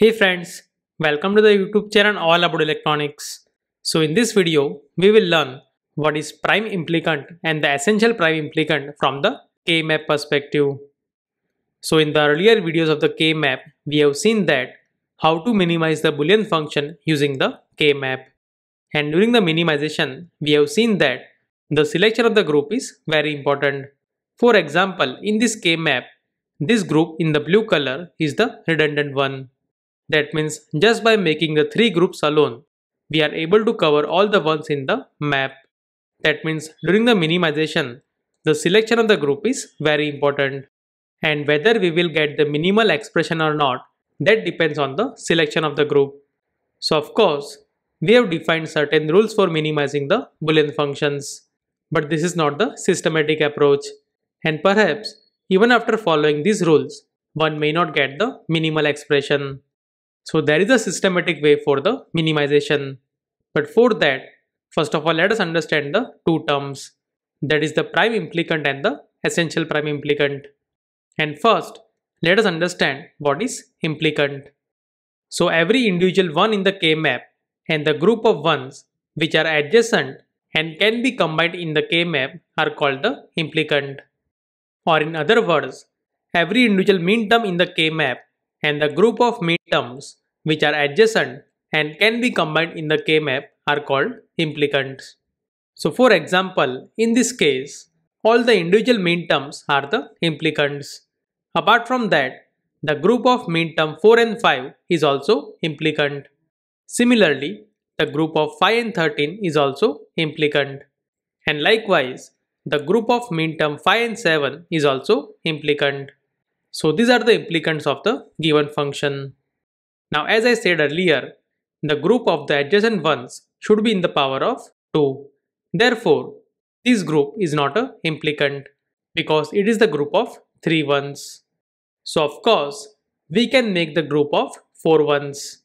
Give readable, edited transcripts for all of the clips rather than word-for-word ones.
Hey friends, welcome to the YouTube channel all about electronics. So in this video, we will learn what is prime implicant and the essential prime implicant from the K-map perspective. So in the earlier videos of the K-map, we have seen that how to minimize the Boolean function using the K-map. And during the minimization, we have seen that the selection of the group is very important. For example, in this K-map, this group in the blue color is the redundant one. That means just by making the three groups alone, we are able to cover all the ones in the map. That means during the minimization, the selection of the group is very important. And whether we will get the minimal expression or not, that depends on the selection of the group. So of course, we have defined certain rules for minimizing the Boolean functions. But this is not the systematic approach. And perhaps even after following these rules, one may not get the minimal expression. So there is a systematic way for the minimization. But for that, first of all, let us understand the two terms. That is the prime implicant and the essential prime implicant. And first, let us understand what is implicant. So every individual one in the K-map and the group of ones which are adjacent and can be combined in the K-map are called the implicant. Or in other words, every individual minterm in the K-map and the group of minterms which are adjacent and can be combined in the K-map are called implicants. So for example, in this case, all the individual minterms are the implicants. Apart from that, the group of minterm 4 and 5 is also implicant. Similarly, the group of 5 and 13 is also implicant. And likewise, the group of minterm 5 and 7 is also implicant. So these are the implicants of the given function. Now as I said earlier, the group of the adjacent ones should be in the power of 2. Therefore, this group is not a implicant because it is the group of 3 ones. So of course, we can make the group of 4 ones.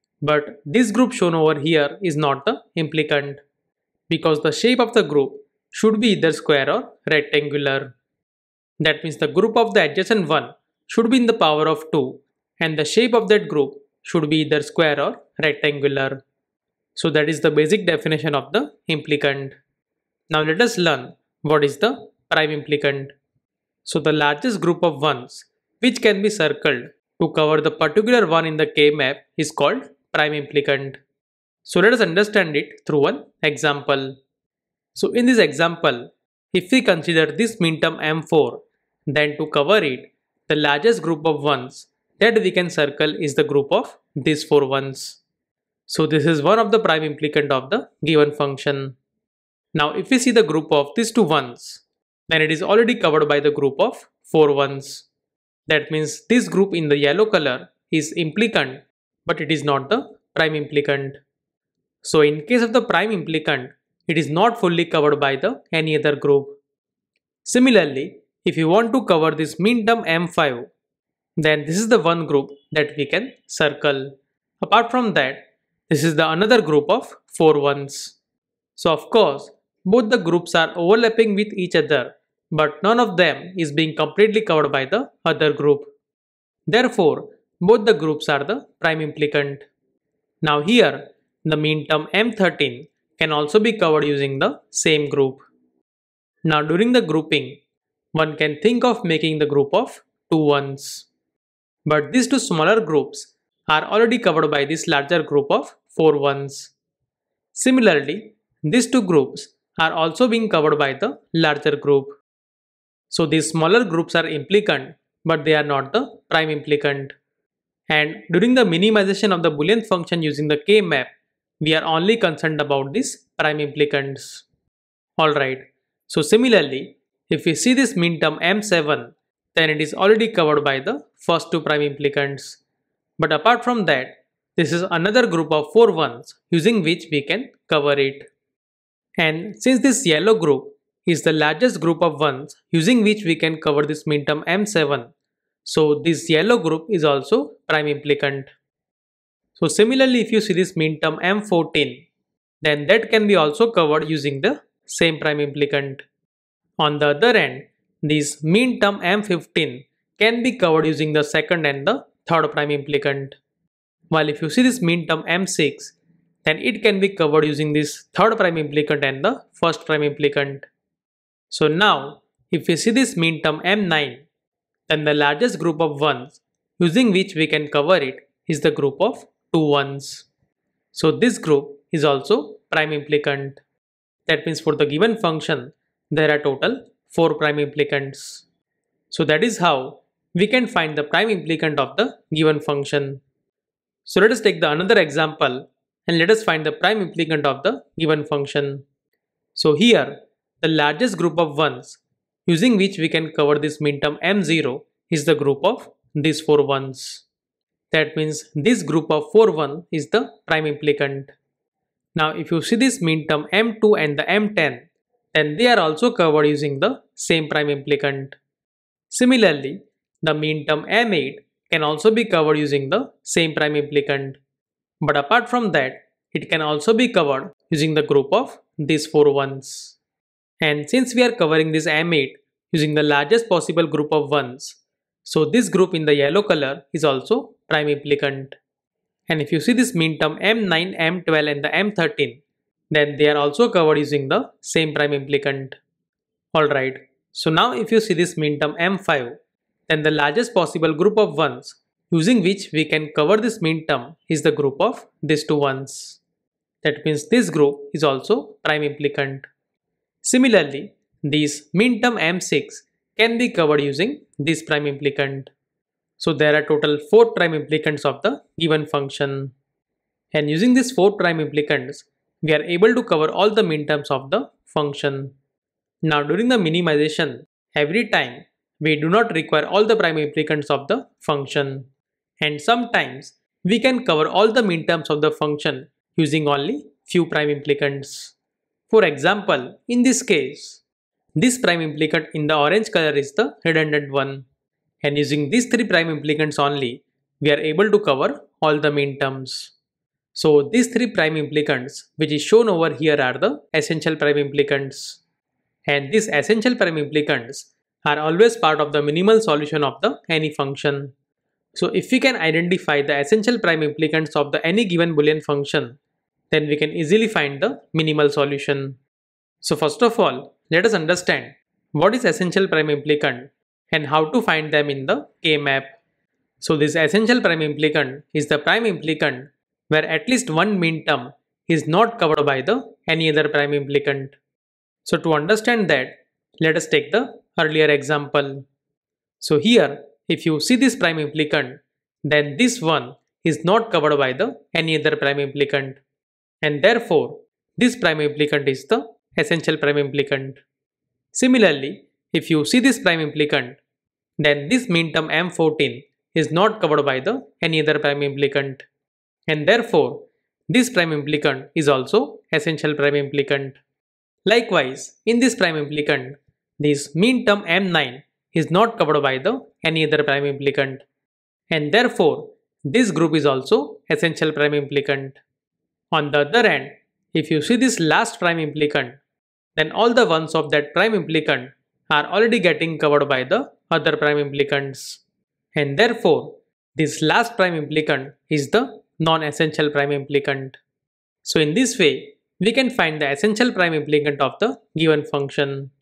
But this group shown over here is not the implicant because the shape of the group should be either square or rectangular. That means the group of the adjacent one should be in the power of 2 and the shape of that group should be either square or rectangular. So that is the basic definition of the implicant. Now let us learn what is the prime implicant. So the largest group of ones which can be circled to cover the particular one in the K-map is called prime implicant. So let us understand it through one example. So in this example, if we consider this minterm M4, then to cover it, the largest group of ones that we can circle is the group of these 4 ones. So this is one of the prime implicant of the given function. Now if we see the group of these 2 ones, then it is already covered by the group of 4 ones. That means this group in the yellow color is implicant, but it is not the prime implicant. So in case of the prime implicant, it is not fully covered by the any other group. Similarly, if you want to cover this minterm M5, then this is the one group that we can circle. Apart from that, this is the another group of 4 ones. So of course, both the groups are overlapping with each other, but none of them is being completely covered by the other group. Therefore, both the groups are the prime implicant. Now here, the minterm M13 can also be covered using the same group. Now during the grouping, one can think of making the group of 2 ones. But these 2 smaller groups are already covered by this larger group of 4 ones. Similarly, these 2 groups are also being covered by the larger group. So these smaller groups are implicant, but they are not the prime implicant. And during the minimization of the Boolean function using the K-map, we are only concerned about these prime implicants. Alright, so similarly, if we see this minterm M7, then it is already covered by the first 2 prime implicants. But apart from that, this is another group of 4 ones using which we can cover it. And since this yellow group is the largest group of ones using which we can cover this minterm M7, so this yellow group is also prime implicant. So similarly, if you see this minterm M14, then that can be also covered using the same prime implicant. On the other end, this minterm M15 can be covered using the second and the third prime implicant. While if you see this minterm M6, then it can be covered using this third prime implicant and the first prime implicant. So now, if we see this minterm M9, then the largest group of ones using which we can cover it is the group of two ones. So this group is also prime implicant. That means for the given function, there are total 4 prime implicants. So that is how we can find the prime implicant of the given function. So let us take the another example and let us find the prime implicant of the given function. So here, the largest group of ones using which we can cover this minterm M0 is the group of these 4 ones. That means this group of 4 1 is the prime implicant. Now if you see this minterm M2 and the M10, then they are also covered using the same prime implicant. Similarly, the minterm M8 can also be covered using the same prime implicant. But apart from that, it can also be covered using the group of these 4 ones. And since we are covering this M8 using the largest possible group of ones, so this group in the yellow color is also prime implicant. And if you see this minterm M9, M12 and the M13, then they are also covered using the same prime implicant. Alright, so now if you see this minterm M5, then the largest possible group of ones using which we can cover this minterm is the group of these two ones. That means this group is also prime implicant. Similarly, this minterm M6 can be covered using this prime implicant. So there are total 4 prime implicants of the given function. And using these 4 prime implicants, we are able to cover all the minterms of the function. Now during the minimization, every time we do not require all the prime implicants of the function. And sometimes we can cover all the minterms of the function using only few prime implicants. For example, in this case, this prime implicant in the orange color is the redundant one. And using these 3 prime implicants only, we are able to cover all the minterms. So these 3 prime implicants which is shown over here are the essential prime implicants. And these essential prime implicants are always part of the minimal solution of the any function. So if we can identify the essential prime implicants of the any given Boolean function, then we can easily find the minimal solution. So first of all, let us understand what is essential prime implicant and how to find them in the K-map. So this essential prime implicant is the prime implicant where at least one minterm is not covered by the any other prime implicant. So to understand that, let us take the earlier example. So here, if you see this prime implicant, then this one is not covered by the any other prime implicant. And therefore, this prime implicant is the essential prime implicant. Similarly, if you see this prime implicant, then this minterm M14 is not covered by the any other prime implicant. And therefore, this prime implicant is also essential prime implicant. Likewise, in this prime implicant, this minterm M9 is not covered by the any other prime implicant. And therefore, this group is also essential prime implicant. On the other hand, if you see this last prime implicant, then all the ones of that prime implicant are already getting covered by the other prime implicants. And therefore, this last prime implicant is the non-essential prime implicant. So in this way, we can find the essential prime implicant of the given function.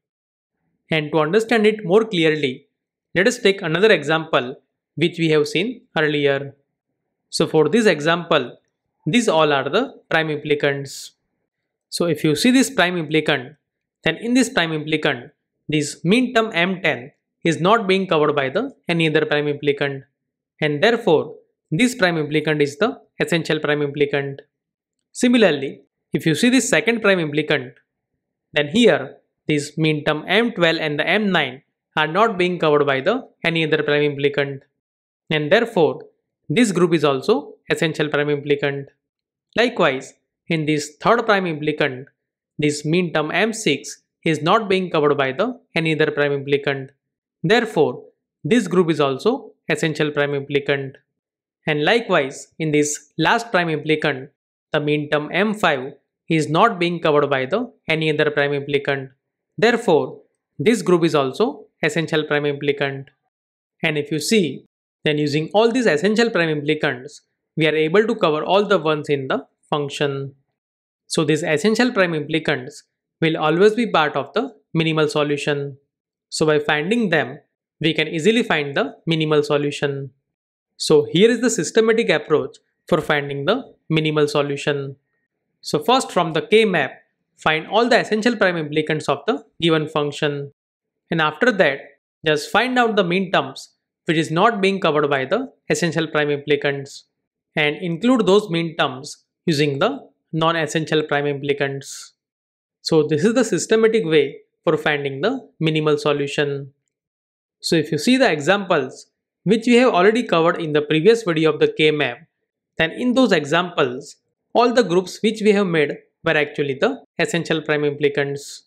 And to understand it more clearly, let us take another example which we have seen earlier. So for this example, these all are the prime implicants. So if you see this prime implicant, then in this prime implicant, this minterm M10 is not being covered by the any other prime implicant. And therefore, this prime implicant is the essential prime implicant. Similarly, if you see this second prime implicant, then here this minterm M12 and the M9 are not being covered by the any other prime implicant. And therefore, this group is also essential prime implicant. Likewise, in this third prime implicant, this minterm M6 is not being covered by the any other prime implicant. Therefore, this group is also essential prime implicant. And likewise, in this last prime implicant, the minterm M5 is not being covered by the any other prime implicant. Therefore, this group is also essential prime implicant. And if you see, then using all these essential prime implicants, we are able to cover all the ones in the function. So these essential prime implicants will always be part of the minimal solution. So by finding them, we can easily find the minimal solution. So here is the systematic approach for finding the minimal solution. So first, from the K-map, find all the essential prime implicants of the given function. And after that, just find out the minterms which is not being covered by the essential prime implicants and include those minterms using the non-essential prime implicants. So this is the systematic way for finding the minimal solution. So if you see the examples which we have already covered in the previous video of the K-map, then in those examples, all the groups which we have made were actually the essential prime implicants.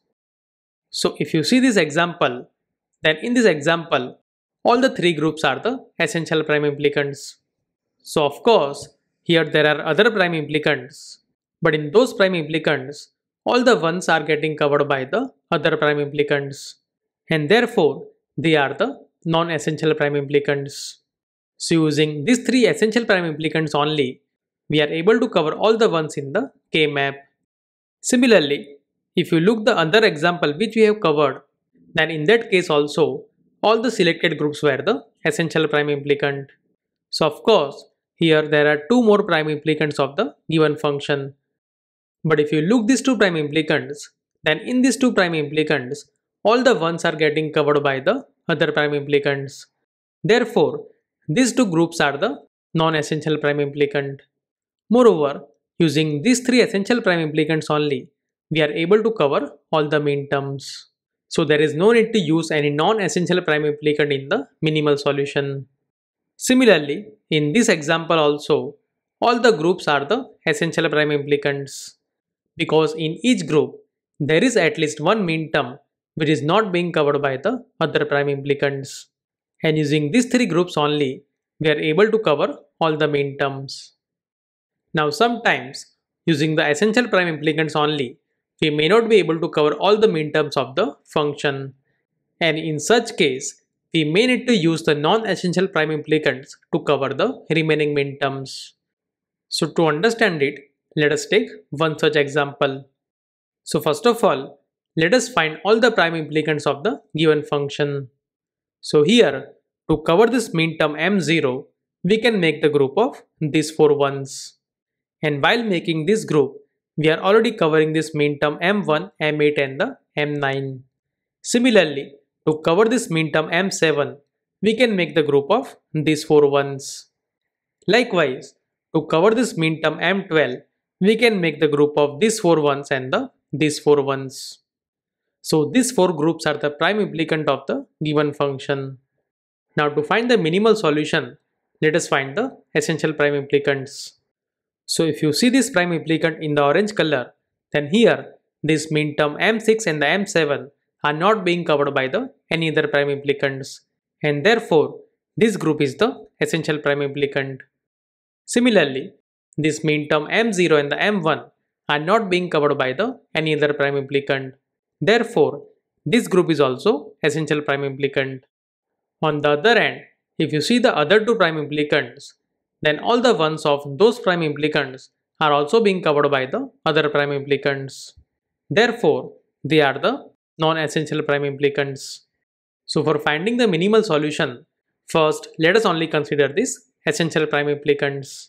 So if you see this example, then in this example, all the three groups are the essential prime implicants. So of course, here there are other prime implicants, but in those prime implicants, all the ones are getting covered by the other prime implicants, and therefore they are the non-essential prime implicants. So using these three essential prime implicants only, we are able to cover all the ones in the K-map. Similarly, if you look the other example which we have covered, then in that case also, all the selected groups were the essential prime implicant. So of course, here there are two more prime implicants of the given function. But if you look these two prime implicants, then in these two prime implicants, all the ones are getting covered by the other prime implicants. Therefore, these two groups are the non-essential prime implicant. Moreover, using these three essential prime implicants only, we are able to cover all the minterms. So there is no need to use any non-essential prime implicant in the minimal solution. Similarly, in this example also, all the groups are the essential prime implicants, because in each group, there is at least one minterm which is not being covered by the other prime implicants. And using these three groups only, we are able to cover all the minterms. Now sometimes, using the essential prime implicants only, we may not be able to cover all the minterms of the function. And in such case, we may need to use the non-essential prime implicants to cover the remaining minterms. So to understand it, let us take one such example. So first of all, let us find all the prime implicants of the given function. So here, to cover this minterm m0, we can make the group of these four ones. And while making this group, we are already covering this minterm m1, m8 and the m9. Similarly, to cover this minterm m7, we can make the group of these four ones. Likewise, to cover this minterm m12, we can make the group of these four ones and these four ones. So these four groups are the prime implicant of the given function. Now to find the minimal solution, let us find the essential prime implicants. So if you see this prime implicant in the orange color, then here this minterm m6 and the m7 are not being covered by the any other prime implicants, and therefore this group is the essential prime implicant. Similarly, this minterm m0 and the m1 are not being covered by the any other prime implicant. Therefore, this group is also essential prime implicant. On the other hand, if you see the other two prime implicants, then all the ones of those prime implicants are also being covered by the other prime implicants. Therefore, they are the non-essential prime implicants. So for finding the minimal solution, first let us only consider these essential prime implicants.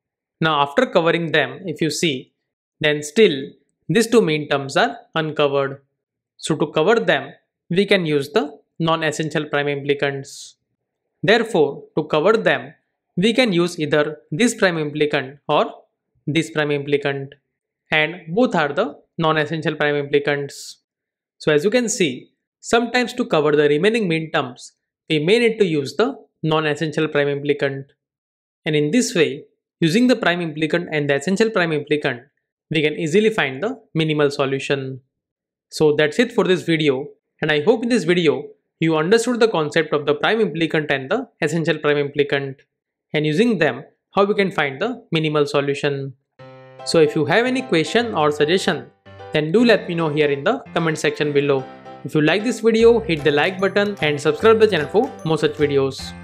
Now after covering them, if you see, then still these two minterms are uncovered. So to cover them, we can use the non-essential prime implicants. Therefore, to cover them, we can use either this prime implicant or this prime implicant, and both are the non-essential prime implicants. So as you can see, sometimes to cover the remaining minterms, we may need to use the non-essential prime implicant. And in this way, using the prime implicant and the essential prime implicant, we can easily find the minimal solution. So that's it for this video, and I hope in this video you understood the concept of the prime implicant and the essential prime implicant, and using them how we can find the minimal solution. So if you have any question or suggestion, then do let me know here in the comment section below. If you like this video, hit the like button and subscribe the channel for more such videos.